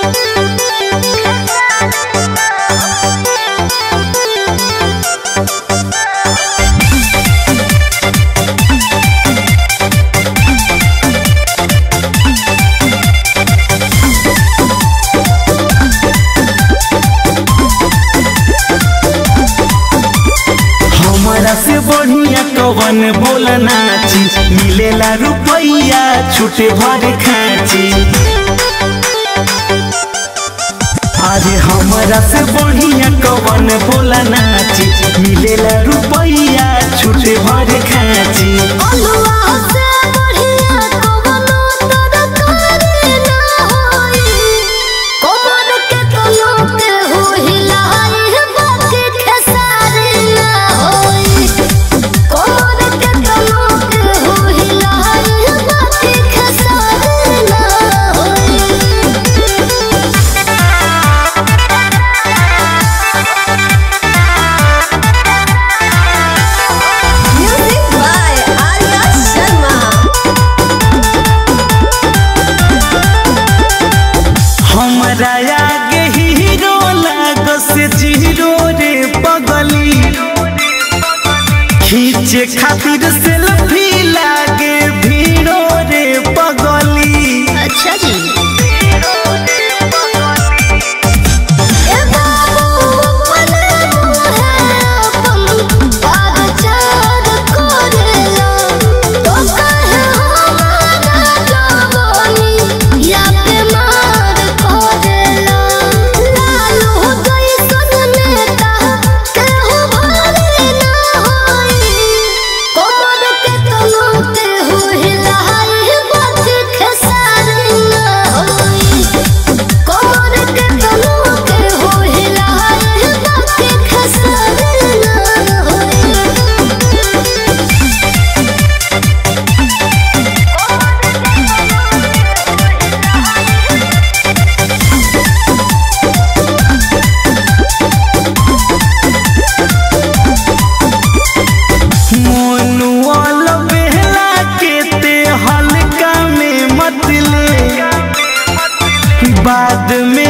से बढ़िया कवन बोलना चीज मिलेला रुपैया छूटे भर खाची। अरे हमरा से बढ़िया कवन बोलना चीज मिलेला रुपैया छूटे भर खाची। आगे हीरो लागो से जीरो रे पगली खींचे खातिर सेल्फी लागे भीड़ो रे पगली। अच्छा जी बाद में